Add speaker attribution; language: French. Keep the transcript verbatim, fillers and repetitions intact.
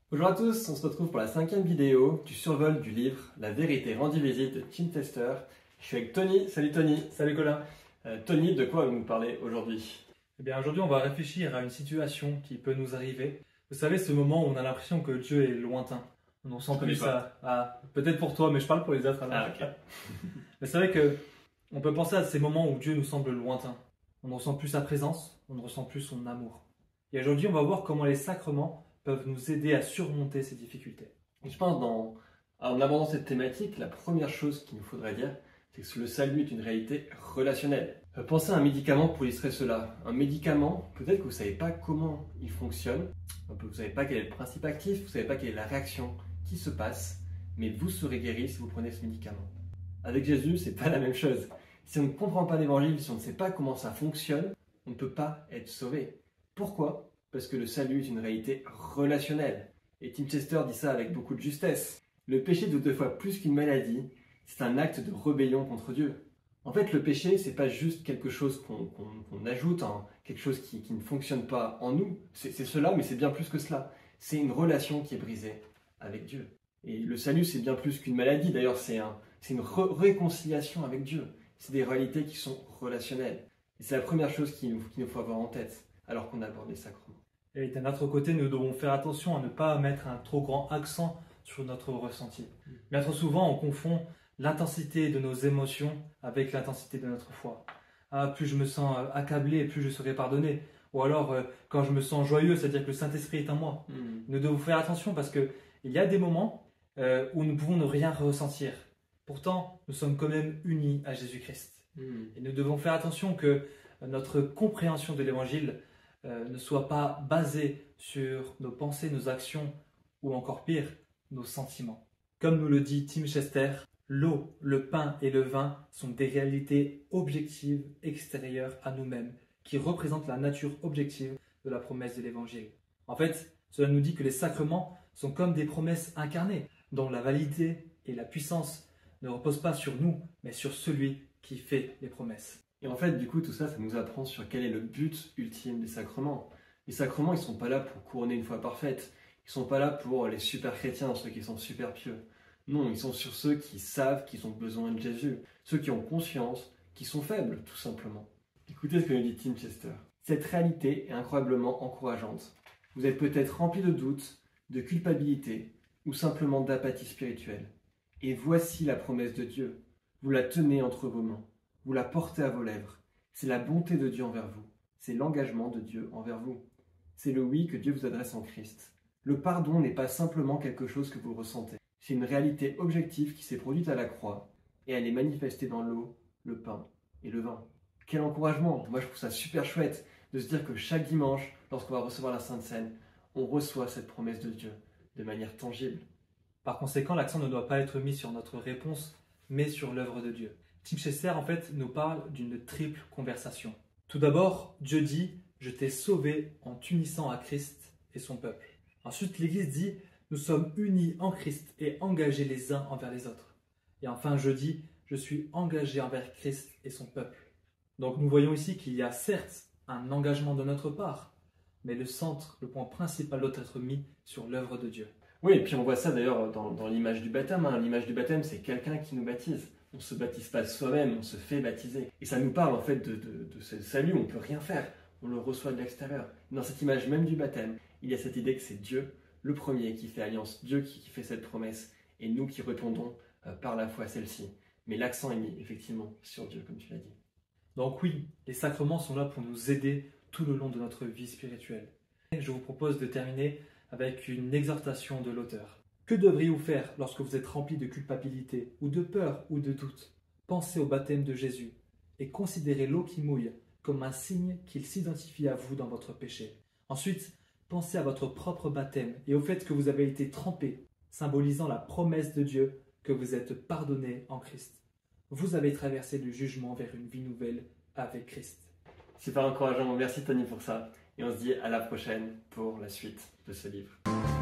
Speaker 1: Bonjour à tous, on se retrouve pour la cinquième vidéo du survol du livre La vérité rendue visite de Tim Chester. Je suis avec Tony. Salut Tony.
Speaker 2: Salut Colin.
Speaker 1: Euh, Tony, de quoi allons-nous parler aujourd'hui?
Speaker 2: Eh bien aujourd'hui on va réfléchir à une situation qui peut nous arriver. Vous savez, ce moment où on a l'impression que Dieu est lointain. On sent plus à, à peut-être pour toi, mais je parle pour les autres.
Speaker 1: Ah, ok.
Speaker 2: Mais c'est vrai que on peut penser à ces moments où Dieu nous semble lointain. On ne ressent plus sa présence, on ne ressent plus son amour. Et aujourd'hui on va voir comment les sacrements peuvent nous aider à surmonter ces difficultés.
Speaker 1: Et je pense dans, en abordant cette thématique, la première chose qu'il nous faudrait dire, c'est que le salut est une réalité relationnelle. Euh, pensez à un médicament pour illustrer cela. Un médicament, peut-être que vous ne savez pas comment il fonctionne, vous ne savez pas quel est le principe actif, vous ne savez pas quelle est la réaction qui se passe, mais vous serez guéri si vous prenez ce médicament. Avec Jésus, c'est pas la même chose. Si on ne comprend pas l'évangile, si on ne sait pas comment ça fonctionne, on ne peut pas être sauvé. Pourquoi? Parce que le salut est une réalité relationnelle. Et Tim Chester dit ça avec beaucoup de justesse. Le péché, de deux fois plus qu'une maladie, c'est un acte de rébellion contre Dieu. En fait, le péché, c'est pas juste quelque chose qu'on qu'on, qu'on ajoute, hein, quelque chose qui, qui ne fonctionne pas en nous. C'est cela, mais c'est bien plus que cela. C'est une relation qui est brisée avec Dieu. Et le salut, c'est bien plus qu'une maladie. D'ailleurs, c'est un, c'est une re réconciliation avec Dieu. C'est des réalités qui sont relationnelles. Et c'est la première chose qu'il nous, qu'il nous faut avoir en tête alors qu'on aborde les sacrements.
Speaker 2: Et d'un autre côté, nous devons faire attention à ne pas mettre un trop grand accent sur notre ressenti. Bien trop souvent, on confond l'intensité de nos émotions avec l'intensité de notre foi. Ah, plus je me sens accablé, plus je serai pardonné. Ou alors, euh, quand je me sens joyeux, c'est-à-dire que le Saint-Esprit est en moi. Mm. Nous devons faire attention parce qu'il y a des moments euh, où nous pouvons ne rien ressentir. Pourtant, nous sommes quand même unis à Jésus-Christ. Mm. Et nous devons faire attention que notre compréhension de l'Évangile euh, ne soit pas basée sur nos pensées, nos actions, ou encore pire, nos sentiments. Comme nous le dit Tim Chester, l'eau, le pain et le vin sont des réalités objectives extérieures à nous-mêmes, qui représentent la nature objective de la promesse de l'Évangile. En fait, cela nous dit que les sacrements sont comme des promesses incarnées, dont la validité et la puissance ne reposent pas sur nous, mais sur celui qui fait les promesses.
Speaker 1: Et en fait, du coup, tout ça, ça nous apprend sur quel est le but ultime des sacrements. Les sacrements, ils ne sont pas là pour couronner une foi parfaite. Ils ne sont pas là pour les super chrétiens, ceux qui sont super pieux. Non, ils sont sur ceux qui savent qu'ils ont besoin de Jésus, ceux qui ont conscience, qui sont faibles, tout simplement. Écoutez ce que nous dit Tim Chester. Cette réalité est incroyablement encourageante. Vous êtes peut-être rempli de doutes, de culpabilité ou simplement d'apathie spirituelle. Et voici la promesse de Dieu. Vous la tenez entre vos mains. Vous la portez à vos lèvres. C'est la bonté de Dieu envers vous. C'est l'engagement de Dieu envers vous. C'est le oui que Dieu vous adresse en Christ. Le pardon n'est pas simplement quelque chose que vous ressentez. C'est une réalité objective qui s'est produite à la croix et elle est manifestée dans l'eau, le pain et le vin. Quel encouragement! Moi je trouve ça super chouette de se dire que chaque dimanche, lorsqu'on va recevoir la Sainte Seine, on reçoit cette promesse de Dieu de manière tangible.
Speaker 2: Par conséquent, l'accent ne doit pas être mis sur notre réponse, mais sur l'œuvre de Dieu. Tim Chester, en fait, nous parle d'une triple conversation. Tout d'abord, Dieu dit « Je t'ai sauvé en t'unissant à Christ et son peuple ». Ensuite, l'Église dit « Nous sommes unis en Christ et engagés les uns envers les autres ». Et enfin, je dis « Je suis engagé envers Christ et son peuple ». Donc nous voyons ici qu'il y a certes un engagement de notre part, mais le centre, le point principal doit être mis sur l'œuvre de Dieu.
Speaker 1: Oui, et puis on voit ça d'ailleurs dans, dans l'image du baptême. Hein. L'image du baptême, c'est quelqu'un qui nous baptise. On ne se baptise pas soi-même, on se fait baptiser. Et ça nous parle en fait de, de, de ce salut, on ne peut rien faire, on le reçoit de l'extérieur. Dans cette image même du baptême, il y a cette idée que c'est Dieu, le premier, qui fait alliance, Dieu qui, qui fait cette promesse, et nous qui répondons euh, par la foi à celle-ci. Mais l'accent est mis effectivement sur Dieu, comme tu l'as dit.
Speaker 2: Donc oui, les sacrements sont là pour nous aider tout le long de notre vie spirituelle. Je vous propose de terminer avec une exhortation de l'auteur. Que devriez-vous faire lorsque vous êtes rempli de culpabilité, ou de peur, ou de doute? Pensez au baptême de Jésus et considérez l'eau qui mouille comme un signe qu'il s'identifie à vous dans votre péché. Ensuite, pensez à votre propre baptême et au fait que vous avez été trempé, symbolisant la promesse de Dieu que vous êtes pardonné en Christ. Vous avez traversé le jugement vers une vie nouvelle avec Christ.
Speaker 1: Super encourageant, merci Tony pour ça. Et on se dit à la prochaine pour la suite de ce livre.